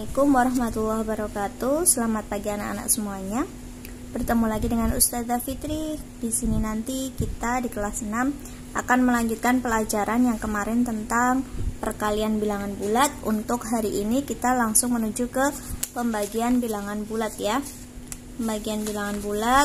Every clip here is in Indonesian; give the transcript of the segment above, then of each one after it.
Assalamualaikum warahmatullahi wabarakatuh. Selamat pagi anak-anak semuanya. Bertemu lagi dengan Ustazah Fitri. Di sini nanti kita di kelas 6 akan melanjutkan pelajaran yang kemarin tentang perkalian bilangan bulat. Untuk hari ini kita langsung menuju ke pembagian bilangan bulat ya. Pembagian bilangan bulat.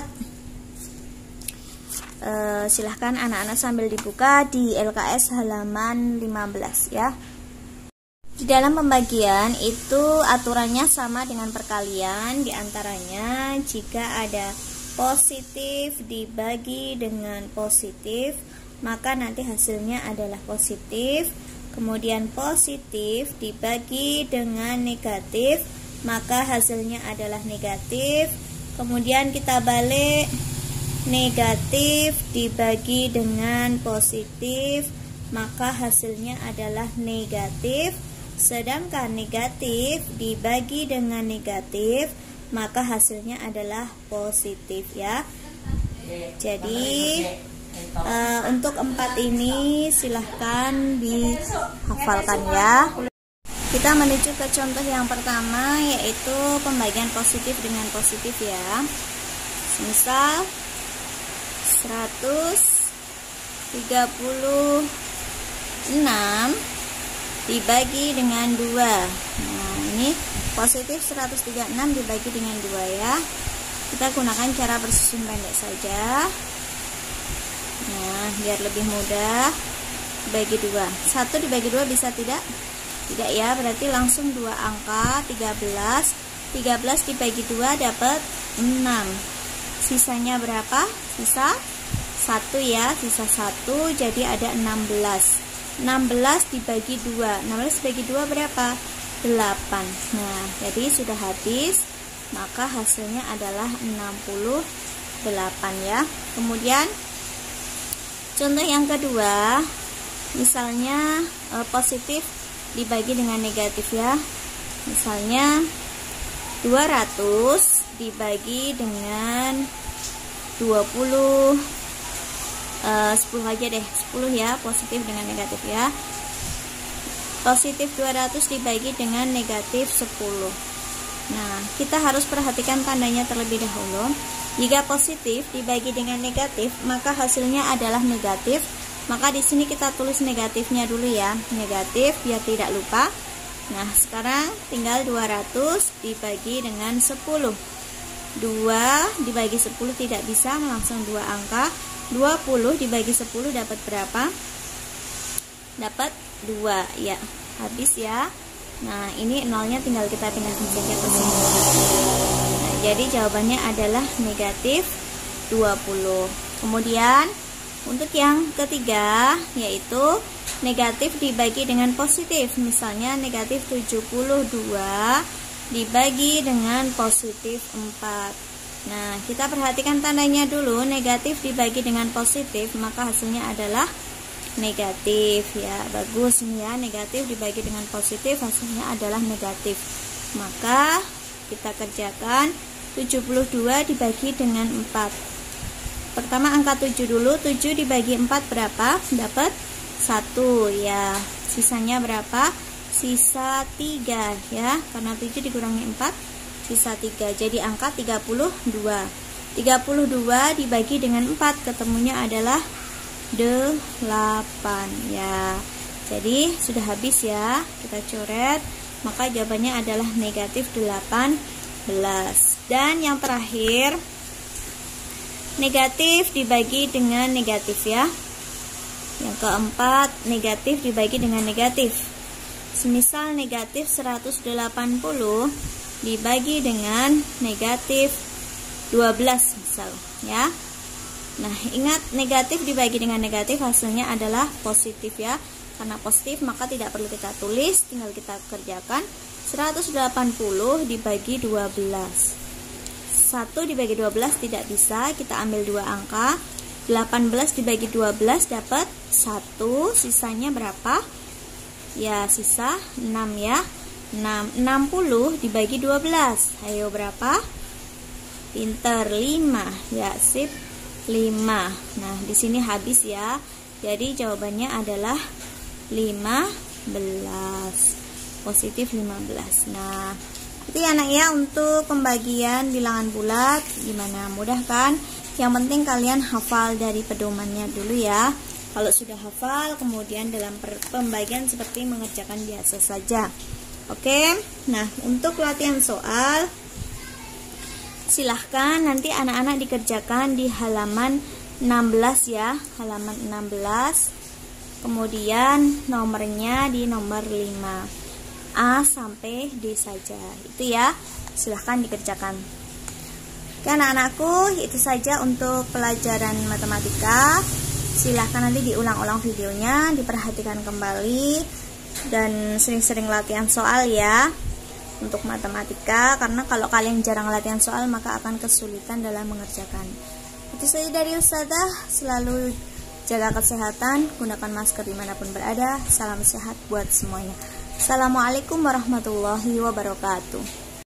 Silahkan anak-anak sambil dibuka di LKS halaman 15 ya. Di dalam pembagian itu aturannya sama dengan perkalian, diantaranya jika ada positif dibagi dengan positif, maka nanti hasilnya adalah positif. Kemudian positif dibagi dengan negatif, maka hasilnya adalah negatif. Kemudian kita balik, negatif dibagi dengan positif, maka hasilnya adalah negatif. Sedangkan negatif dibagi dengan negatif, maka hasilnya adalah positif ya. Jadi untuk 4 ini silahkan dihafalkan ya. Kita menuju ke contoh yang pertama, yaitu pembagian positif dengan positif ya. Misal 136 dibagi dengan 2. Nah, ini positif 136 dibagi dengan 2 ya. Kita gunakan cara bersusun pendek saja. Nah, biar lebih mudah. Bagi 2. 1 dibagi 2 bisa tidak? Tidak ya, berarti langsung 2 angka, 13. 13 dibagi 2 dapat 6. Sisanya berapa? Sisa 1 ya, sisa 1, jadi ada 16. 16 dibagi 2. 16 dibagi 2 berapa? 8. Nah, jadi sudah habis, maka hasilnya adalah 68 ya. Kemudian contoh yang kedua, misalnya positif dibagi dengan negatif ya. Misalnya 200 dibagi dengan 20. 10 aja deh, 10 ya, positif dengan negatif ya. Positif 200 dibagi dengan negatif 10. Nah, kita harus perhatikan tandanya terlebih dahulu. Jika positif dibagi dengan negatif, maka hasilnya adalah negatif. Maka di sini kita tulis negatifnya dulu ya, negatif biar tidak lupa. Nah, sekarang tinggal 200 dibagi dengan 10. 2 dibagi 10 tidak bisa, langsung 2 angka. 20 dibagi 10 dapat berapa? Dapat 2 ya. Habis ya. Nah, ini nolnya tinggal kita pindahkan saja ke sini. Nah, jadi jawabannya adalah negatif 20. Kemudian untuk yang ketiga, yaitu negatif dibagi dengan positif. Misalnya negatif 72 dibagi dengan positif 4. Nah, kita perhatikan tandanya dulu. Negatif dibagi dengan positif, maka hasilnya adalah negatif ya. Bagus nih ya, negatif dibagi dengan positif, hasilnya adalah negatif. Maka kita kerjakan 72 dibagi dengan 4. Pertama angka 7 dulu. 7 dibagi 4 berapa? Dapat 1 ya. Sisanya berapa? Sisa 3 ya. Karena 7 dikurangi 4, sisa 3, jadi angka 32. 32 dibagi dengan 4, ketemunya adalah 8 ya. Jadi sudah habis ya, kita coret, maka jawabannya adalah negatif 18. Dan yang terakhir, negatif dibagi dengan negatif ya. Yang keempat, negatif dibagi dengan negatif. Semisal negatif 180 dibagi dengan negatif 12 misal ya. Nah, ingat negatif dibagi dengan negatif hasilnya adalah positif ya. Karena positif maka tidak perlu kita tulis, tinggal kita kerjakan. 180 dibagi 12. 1 dibagi 12 tidak bisa, kita ambil 2 angka. 18 dibagi 12 dapat 1, sisanya berapa? Ya, sisa 6 ya. 60 dibagi 12. Ayo berapa? Pinter, 5. Ya, sip. 5. Nah, di sini habis ya. Jadi jawabannya adalah 15. positif 15. Nah, itu ya anak ya untuk pembagian bilangan bulat. Gimana, mudah kan? Yang penting kalian hafal dari pedomannya dulu ya. Kalau sudah hafal, kemudian dalam pembagian seperti mengerjakan biasa saja. Oke, nah untuk latihan soal, silahkan nanti anak-anak dikerjakan di halaman 16 ya, halaman 16. Kemudian nomornya di nomor 5, A sampai D saja. Itu ya, silahkan dikerjakan. Oke anak-anakku, itu saja untuk pelajaran matematika. Silahkan nanti diulang-ulang videonya, diperhatikan kembali, dan sering-sering latihan soal ya untuk matematika, karena kalau kalian jarang latihan soal maka akan kesulitan dalam mengerjakan. Itu saja dari Ustazah. Selalu jaga kesehatan, gunakan masker dimanapun berada. Salam sehat buat semuanya. Assalamualaikum warahmatullahi wabarakatuh.